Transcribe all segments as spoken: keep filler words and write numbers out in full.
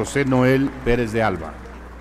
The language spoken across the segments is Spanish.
José Noel Pérez de Alba.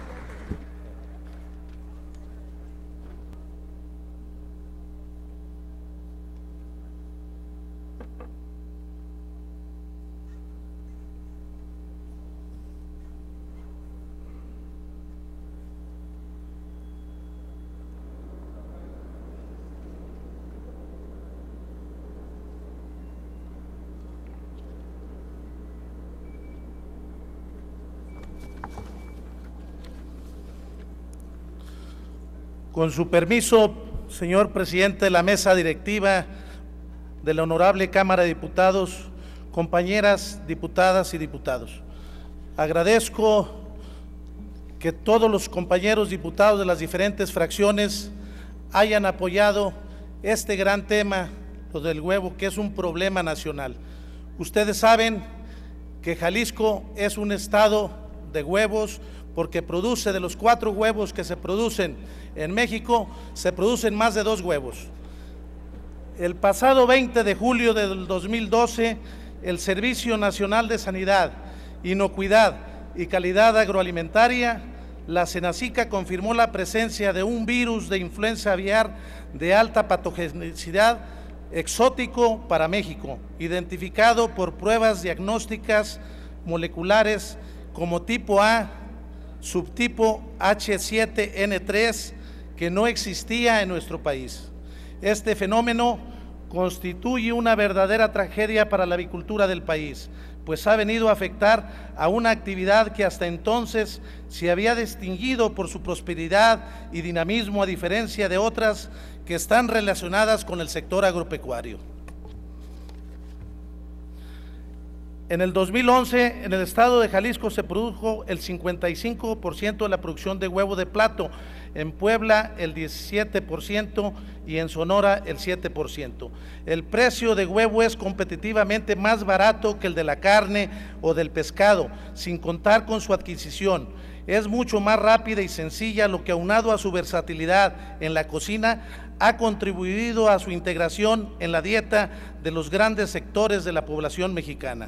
Con su permiso, señor presidente de la mesa directiva de la Honorable Cámara de Diputados, compañeras diputadas y diputados, agradezco que todos los compañeros diputados de las diferentes fracciones hayan apoyado este gran tema, lo del huevo, que es un problema nacional. Ustedes saben que Jalisco es un estado de huevos, porque produce de los cuatro huevos que se producen en México, se producen más de dos huevos. El pasado veinte de julio del dos mil doce, el Servicio Nacional de Sanidad, Inocuidad y Calidad Agroalimentaria, la Senacica, confirmó la presencia de un virus de influenza aviar de alta patogenicidad exótico para México, identificado por pruebas diagnósticas moleculares como tipo A, subtipo H siete N tres, que no existía en nuestro país. Este fenómeno constituye una verdadera tragedia para la avicultura del país, pues ha venido a afectar a una actividad que hasta entonces se había distinguido por su prosperidad y dinamismo, a diferencia de otras que están relacionadas con el sector agropecuario. En el dos mil once, en el estado de Jalisco se produjo el cincuenta y cinco por ciento de la producción de huevo de plato, en Puebla el diecisiete por ciento y en Sonora el siete por ciento. El precio de huevo es competitivamente más barato que el de la carne o del pescado, sin contar con su adquisición. Es mucho más rápida y sencilla, lo que, aunado a su versatilidad en la cocina, ha contribuido a su integración en la dieta de los grandes sectores de la población mexicana.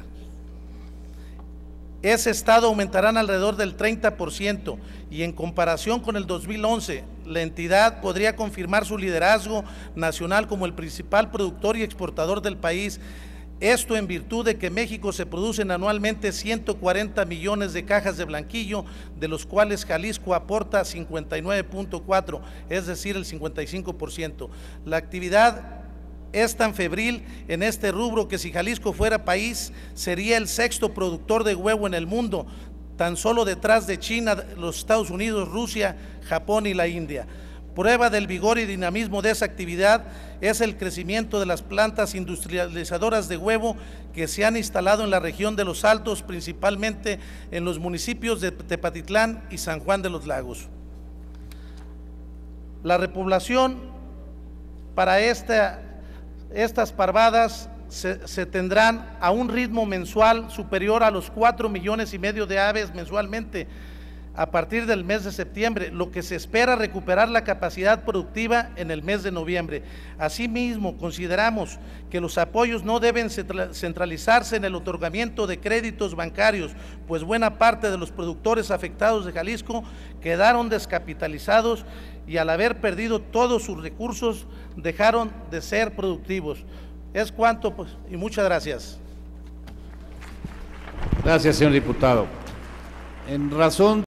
Ese estado aumentarán alrededor del treinta por ciento y en comparación con el dos mil once, la entidad podría confirmar su liderazgo nacional como el principal productor y exportador del país. Esto en virtud de que en México se producen anualmente ciento cuarenta millones de cajas de blanquillo, de los cuales Jalisco aporta cincuenta y nueve punto cuatro, es decir, el cincuenta y cinco por ciento. La actividad es tan febril en este rubro que si Jalisco fuera país, sería el sexto productor de huevo en el mundo, tan solo detrás de China, los Estados Unidos, Rusia, Japón y la India. Prueba del vigor y dinamismo de esa actividad es el crecimiento de las plantas industrializadoras de huevo que se han instalado en la región de Los Altos, principalmente en los municipios de Tepatitlán y San Juan de los Lagos. La repoblación para esta Estas parvadas se, se tendrán a un ritmo mensual superior a los cuatro millones y medio de aves mensualmente a partir del mes de septiembre, lo que se espera recuperar la capacidad productiva en el mes de noviembre. Asimismo, consideramos que los apoyos no deben centralizarse en el otorgamiento de créditos bancarios, pues buena parte de los productores afectados de Jalisco quedaron descapitalizados y al haber perdido todos sus recursos dejaron de ser productivos. Es cuanto, pues, y muchas gracias. Gracias, señor diputado. En razón